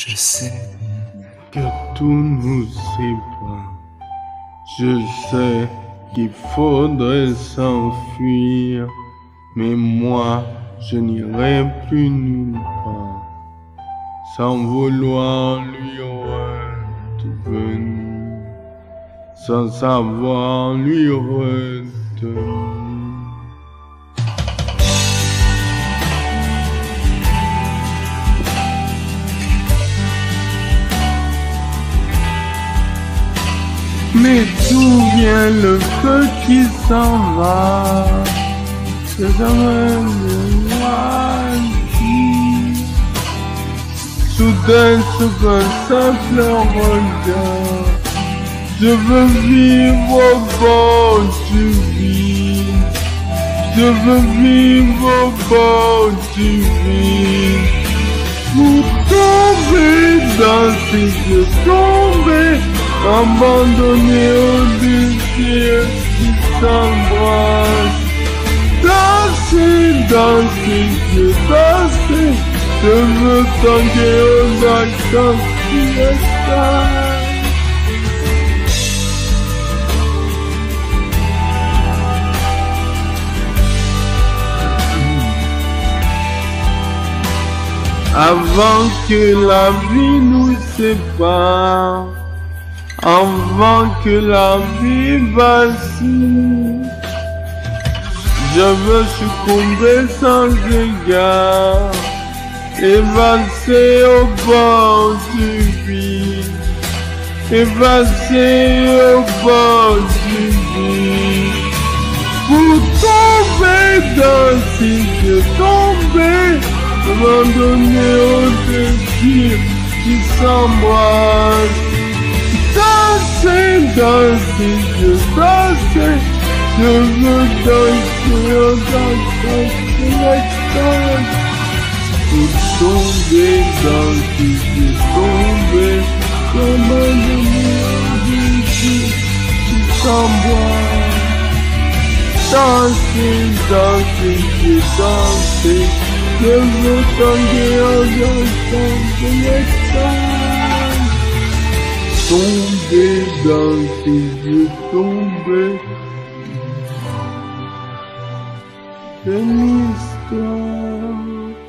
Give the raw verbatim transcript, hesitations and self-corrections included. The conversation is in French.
Je sais que tout nous sépare. Je sais qu'il faudrait s'enfuir, mais moi, je n'irai plus nulle part, sans vouloir lui revenir, sans savoir lui retenir. Mais d'où vient le feu qui s'en va? C'est un nuage. Soudain sur un simple regard, je veux vivre au bord du vide. Je veux vivre au bord du vide. Pour tomber dans ses yeux, tomber abandonné au désir qui s'embrasse. Danser, danser, je danser, je veux tanguer aux accents qui restent. Avant que la vie nous sépare, avant que la vie vacille, je veux succomber sans égard et valser au bord du vide, et valser au bord du vide, pour tomber dans ses yeux, tomber, abandonner au désir qui s'embrasse. Danser, danser, je danser, je veux danser au dansant de l'extase. Pour tomber dans tes yeux, tomber, comme un désir qui s'embrasse. Danser, danser, je danser, je veux tanguer au dansant de l'extase. Tomber dans tes yeux, tomber. C'est l'histoire.